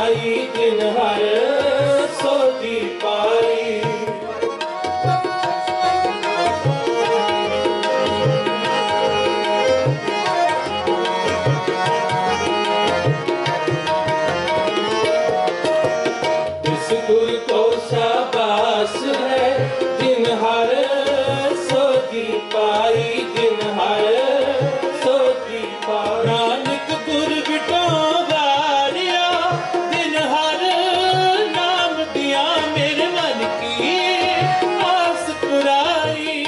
पाई जिन हर सोची पाई। इस गुर को शाबाश है जिन हर सोची पाई जिन हर सोची पाई। नानक गुर बिटो गारिया जिन हर नाम दिया मेरे मन की आस पुराई।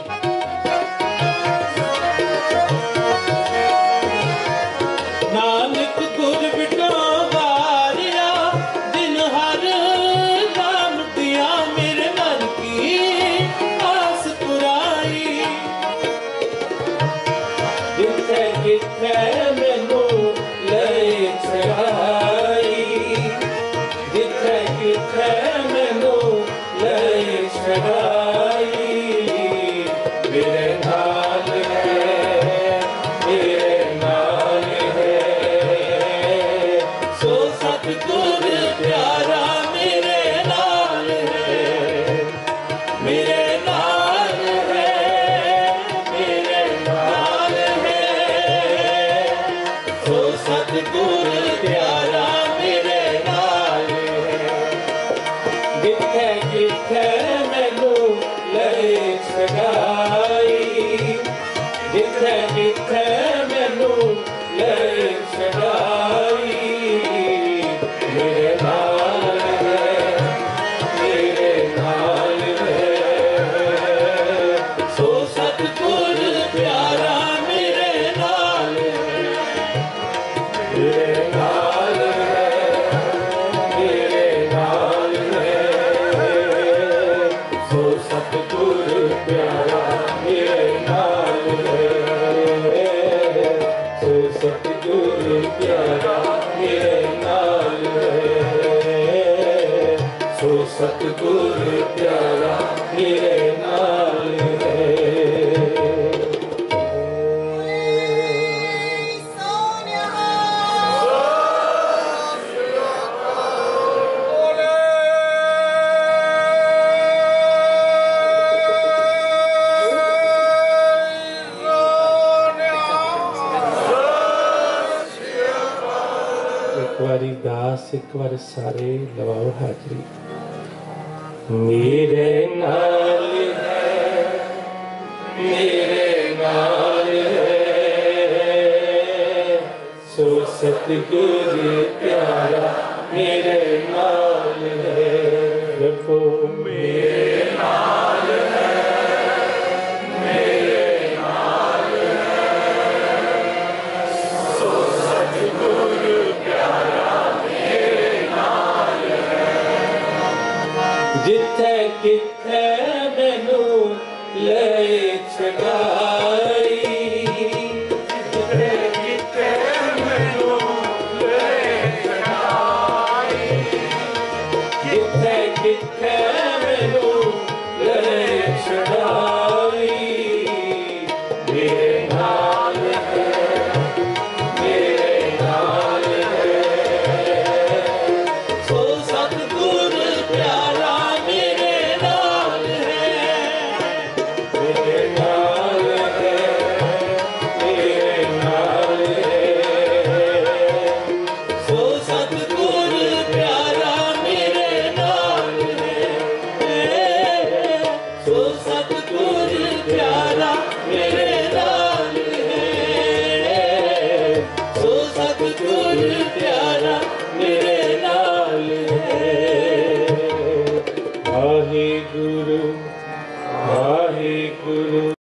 नानक गुर बिटो गारिया जिन हर नाम दिया मेरे मन की आस पुराई। जिथे जिथे मैनू ले छड़ाई जिथे जिथे मैनू ले छड़ाई। मेरे नाल है मेरे नाल है सो सतगुर प्यारा मेरे नाल है। मेरे नाल है मेरे नाल है सो सतगुर प्यारा मेरे नाल है। जिथे जिथे मैनू ले छड़ाई जिथे जिथे मैनू ले छड़ाई। मेरे नाल है मेरे नाल है सो सतगुर प्यारा मेरे नाल है। मेरे नाल है मेरे नाल है सो सतगुर प्यारा मेरे नाल है। सो सतगुर प्यारा मेरे नाल है। सो सतगुर प्यारा मेरे नाल है। एक बारी दास एक बार सारे लवाओ हाजरी। मेरे नाल है मेरे नाल है सो सतगुर प्यारा मेरे नाल है। रखो मेरे नाल है मेरे नाल है सो सतगुर प्यारा मेरे नाल है। जिथे किथे मैनू ले छड़ाई जिथे किथे मैनू ले छड़ाई। जिथे किथे मैनू ले छड़ाई। मेरे नाल है मेरे नाल है सो सतगुर प्यारा मेरे नाल है। मेरे नाल है मेरे नाल है सो सतगुर प्यारा मेरे नाल है। सो सतगुर प्यारा मेरे नाल है। सो सतगुर